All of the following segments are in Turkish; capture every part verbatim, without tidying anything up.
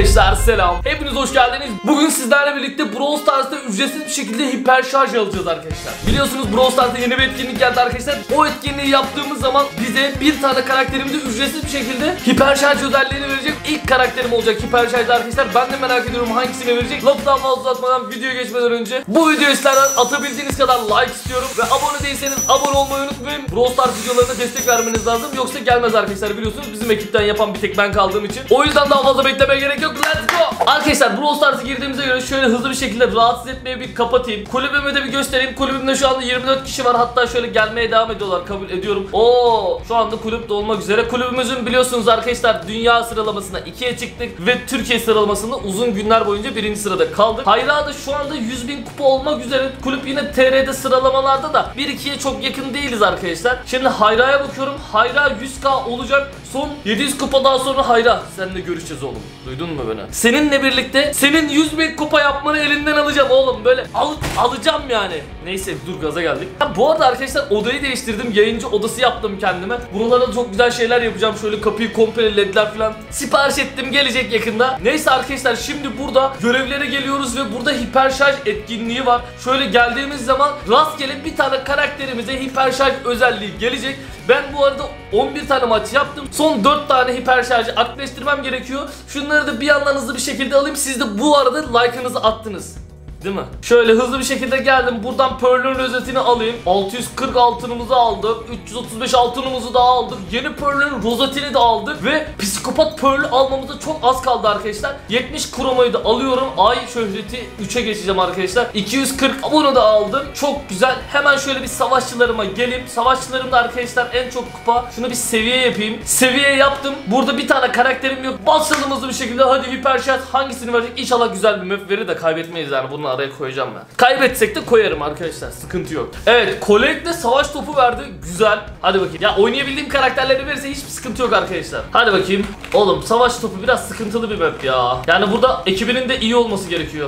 Arkadaşlar selam. Hepiniz hoş geldiniz. Bugün sizlerle birlikte Brawl Stars'ta ücretsiz bir şekilde hiper şarj alacağız arkadaşlar. Biliyorsunuz Brawl Stars'ta yeni bir etkinlik geldi arkadaşlar. O etkinliği yaptığımız zaman bize bir tane karakterimizi ücretsiz bir şekilde hiper şarj özelliğini verecek ilk karakterim olacak hiper şarjda arkadaşlar. Ben de merak ediyorum hangisini verecek. Lafı daha fazla uzatmadan videoya geçmeden önce bu videoyu sizlerden atabildiğiniz kadar like istiyorum. Ve abone değilseniz abone olmayı unutmayın. Brawl Stars videolarına destek vermeniz lazım. Yoksa gelmez arkadaşlar, biliyorsunuz bizim ekipten yapan bir tek ben kaldığım için. O yüzden daha fazla beklemeye gerek yok. Let's go. Arkadaşlar Brawl Stars'a girdiğimize göre şöyle hızlı bir şekilde rahatsız etmeyi bir kapatayım. Kulübümü de bir göstereyim. Kulübümde şu anda yirmi dört kişi var. Hatta şöyle gelmeye devam ediyorlar. Kabul ediyorum. Oo, şu anda kulüp dolmak üzere. Kulübümüzün biliyorsunuz arkadaşlar dünya sıralamasına ikiye çıktık ve Türkiye sıralamasında uzun günler boyunca birinci sırada kaldık. Hayra da şu anda yüz bin kupa olmak üzere. Kulüp yine T R'de sıralamalarda da bir ikiye çok yakın değiliz arkadaşlar. Şimdi Hayra'ya bakıyorum. Hayra yüz K olacak. Son yedi yüz kupa daha sonra Hayra seninle görüşeceğiz oğlum. Duydun mu beni? Seninle birlikte senin yüz bin kupa yapmanı elinden alacağım oğlum. Böyle al alacağım yani. Neyse dur gaza geldik. Ha, bu arada arkadaşlar odayı değiştirdim. Yayıncı odası yaptım kendime. Buralarda çok güzel şeyler yapacağım. Şöyle kapıyı komple ledler falan sipariş ettim. Gelecek yakında. Neyse arkadaşlar şimdi burada görevlere geliyoruz ve burada hiper şarj etkinliği var. Şöyle geldiğimiz zaman rastgele bir tane karakterimize hiper şarj özelliği gelecek. Ben bu arada on bir tane maç yaptım. Son dört tane hiper şarjı aktifleştirmem gerekiyor. Şunları da bir yandan hızlı bir şekilde alayım. Siz de bu arada like'ınızı attınız. Değil mi? Şöyle hızlı bir şekilde geldim. Buradan Pearl'ün rozetini alayım. altı yüz kırk altınımızı aldık. üç yüz otuz beş altınımızı da aldık. Yeni Pearl'ün rozetini de aldık. Ve psikopat Pearl'ü almamıza çok az kaldı arkadaşlar. yetmiş kromayı da alıyorum. Ay şöhreti üçe geçeceğim arkadaşlar. iki yüz kırk bunu da aldım. Çok güzel. Hemen şöyle bir savaşçılarıma geleyim. Savaşçılarımda arkadaşlar en çok kupa. Şunu bir seviye yapayım. Seviye yaptım. Burada bir tane karakterim yok. Basalım hızlı bir şekilde. Hadi hiper şarj hangisini verecek? İnşallah güzel bir map verir de kaybetmeyiz yani. Bunu araya koyacağım ben. Kaybetsek de koyarım arkadaşlar. Sıkıntı yok. Evet, Colette savaş topu verdi. Güzel. Hadi bakayım. Ya oynayabildiğim karakterleri verirse hiçbir sıkıntı yok arkadaşlar. Hadi bakayım. Oğlum savaş topu biraz sıkıntılı bir map ya. Yani burada ekibinin de iyi olması gerekiyor.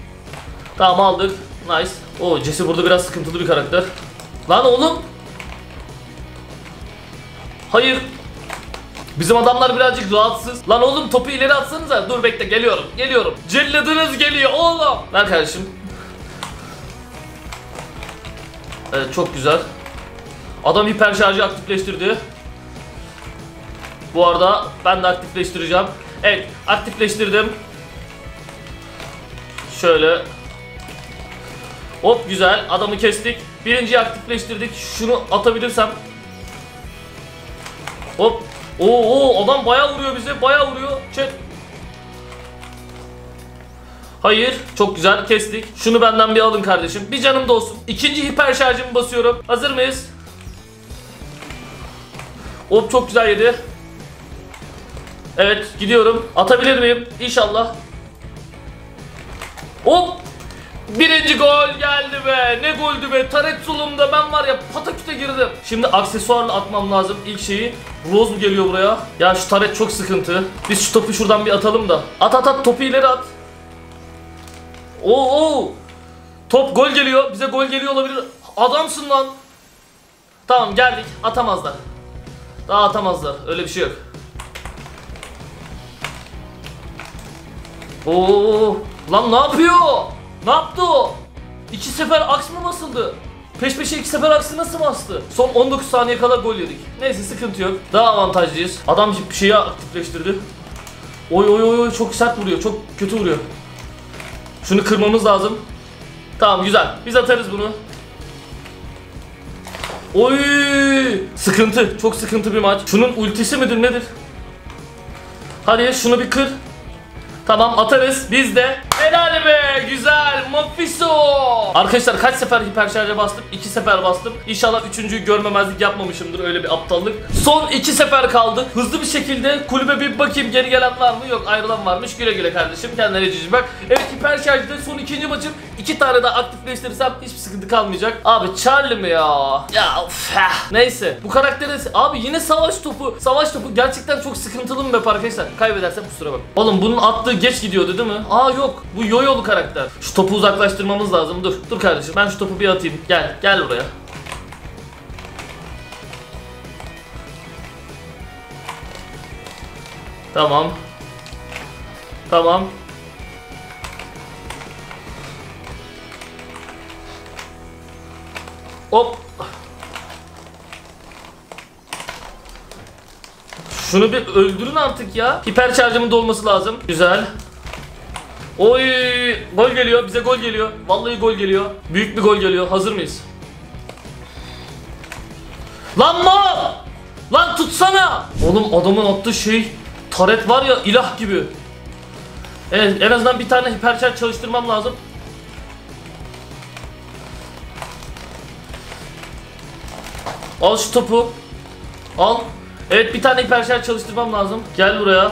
Tamam aldık. Nice. Oo, Jesse burada biraz sıkıntılı bir karakter. Lan oğlum. Hayır. Bizim adamlar birazcık rahatsız. Lan oğlum topu ileri atsanıza. Dur bekle geliyorum. Geliyorum. Celladınız geliyor oğlum. Ver kardeşim. Evet çok güzel. Adam hiper şarjı aktifleştirdi. Bu arada ben de aktifleştireceğim. Evet aktifleştirdim. Şöyle. Hop güzel. Adamı kestik. Birinciyi aktifleştirdik. Şunu atabilirsem. Hop. Oo, adam bayağı vuruyor bize, bayağı vuruyor. Çek. Hayır, çok güzel kestik. Şunu benden bir alın kardeşim. Bir canım da olsun. İkinci hiper şarjımı basıyorum. Hazır mıyız? Hop çok güzel yedi. Evet, gidiyorum. Atabilir miyim? İnşallah. Hop. Birinci gol geldi be. Ne goldü be. Taret solumda ben var ya pataküte girdim. Şimdi aksesuarla atmam lazım ilk şeyi. Rose mu geliyor buraya? Ya şu taret çok sıkıntı. Biz şu topu şuradan bir atalım da. At at at, topu ileri at. Oo, oo. Top gol geliyor. Bize gol geliyor olabilir. Adamsın lan. Tamam geldik. Atamazlar. Daha atamazlar. Öyle bir şey yok. Oo. Lan ne yapıyor? Ne yaptı o? İki sefer aks mı basıldı? Peş peşe iki sefer aksı nasıl bastı? Son on dokuz saniye kadar gol yedik. Neyse sıkıntı yok. Daha avantajlıyız. Adam bir şeyi aktifleştirdi. Oy oy oy çok sert vuruyor. Çok kötü vuruyor. Şunu kırmamız lazım. Tamam güzel. Biz atarız bunu. Oy! Sıkıntı. Çok sıkıntı bir maç. Şunun ultisi midir nedir? Hadi şunu bir kır. Tamam atarız biz de. Helal be güzel Mephisto. Arkadaşlar kaç sefer hiper şarja bastım? iki sefer bastım. İnşallah üçüncüyü görmemezlik yapmamışımdır, öyle bir aptallık. Son iki sefer kaldı. Hızlı bir şekilde kulübe bir bakayım, geri gelen var mı? Yok, ayrılan varmış. Güle güle kardeşim, kendine cici bak. Evet hiper şarjda son ikinci maçım. iki tane daha aktifleştirirsem hiçbir sıkıntı kalmayacak. Abi Charlie mi ya? Ya of, neyse bu karakteri abi yine savaş topu. Savaş topu gerçekten çok sıkıntılı bir map arkadaşlar. Kaybedersem kusura bak. Oğlum bunun attığı geç gidiyordu değil mi? Aa yok. Bu yoyolu karakter. Şu topu uzaklaştırmamız lazım. Dur. Dur kardeşim. Ben şu topu bir atayım. Gel. Gel buraya. Tamam. Tamam. Hop. Şunu bir öldürün artık ya. Hiper şarjımın dolması lazım. Güzel. Oy, gol geliyor. Bize gol geliyor. Vallahi gol geliyor. Büyük bir gol geliyor. Hazır mıyız? Lan mal! Lan tutsana! Oğlum adamın attığı şey taret var ya, ilah gibi. Evet, en azından bir tane hiper şarj çalıştırmam lazım. Al şu topu. Al. Evet, bir tane hiper şarj çalıştırmam lazım. Gel buraya.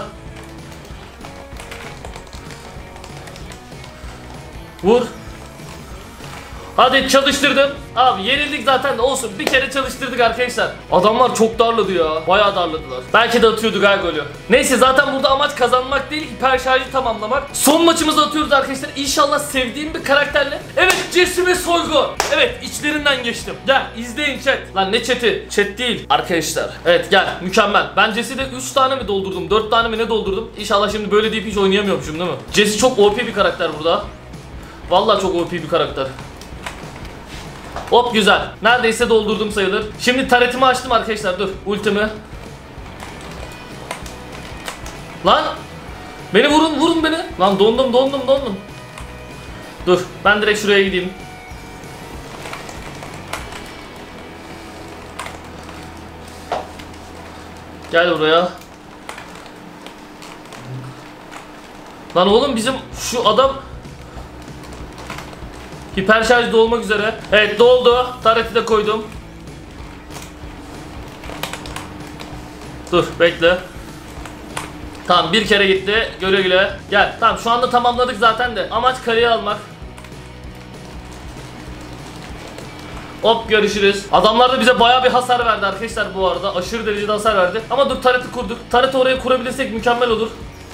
Vur. Hadi çalıştırdım. Abi yenildik zaten de olsun. Bir kere çalıştırdık arkadaşlar. Adamlar çok darladı ya. Bayağı darladılar. Belki de atıyorduk ha golü. Neyse, zaten burada amaç kazanmak değil, hiper şarjı tamamlamak. Son maçımızı atıyoruz arkadaşlar. İnşallah sevdiğim bir karakterle. Evet, Jesse ve Soygu. Evet, içlerinden geçtim. Gel izleyin chat. Lan ne chat'i? Chat değil arkadaşlar. Evet gel, mükemmel. Ben Jesse'de üç tane mi doldurdum? dört tane mi ne doldurdum? İnşallah şimdi böyle deyip hiç oynayamıyormuşum değil mi? Jesse çok O P bir karakter burada. Vallahi çok O P bir karakter. Hop, güzel. Neredeyse doldurdum sayılır. Şimdi taretimi açtım arkadaşlar. Dur, ultimi. Lan beni vurun, vurun beni. Lan dondum, dondum, dondum. Dur, ben direkt şuraya gideyim. Gel buraya. Lan oğlum, bizim şu adam hiper şarj dolmak üzere. Evet, doldu. Tareti de koydum. Dur, bekle. Tamam, bir kere gitti. Güle güle. Gel. Tamam, şu anda tamamladık zaten de. Amaç kaleyi almak. Hop, görüşürüz. Adamlar da bize bayağı bir hasar verdi arkadaşlar bu arada. Aşırı derecede hasar verdi. Ama dur, tareti kurduk. Tareti oraya kurabilirsek mükemmel olur.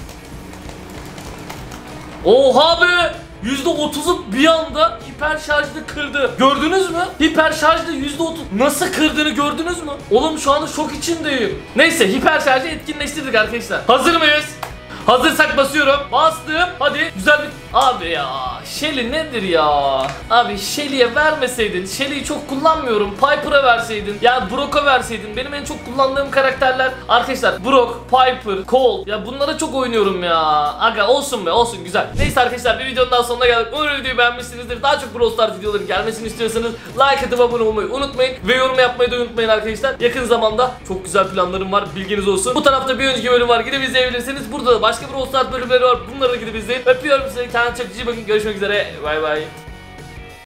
Oha be! yüzde otuzu bir anda hiper şarjlı kırdı. Gördünüz mü? Hiper şarjlı yüzde otuz nasıl kırdığını gördünüz mü? Oğlum şu anda şok içindeyim. Neyse, hiper şarjı etkinleştirdik arkadaşlar. Hazır mıyız? Hazırsak basıyorum. Bastım. Hadi güzel bir... Abi ya Shelly nedir ya? Abi Shelly'e vermeseydin. Shelly'yi çok kullanmıyorum. Piper'a verseydin. Ya Brock'a verseydin. Benim en çok kullandığım karakterler arkadaşlar Brock, Piper, Cole. Ya bunlara çok oynuyorum ya. Aga olsun be, olsun, güzel. Neyse arkadaşlar, bir videonun daha sonuna geldik. Umarım videoyu beğenmişsinizdir. Daha çok Brawl Stars videoların gelmesini istiyorsanız like atıp abone olmayı unutmayın. Ve yorum yapmayı da unutmayın arkadaşlar. Yakın zamanda çok güzel planlarım var. Bilginiz olsun. Bu tarafta bir önceki bölüm var. Gidip izleyebilirsiniz. Burada da başka Brawl Stars bölümleri var. Bunları da gidip izleyin. Öpüyorum sizi. Kendinize çok iyi bakın. Görüşmek üzere. Bay bay.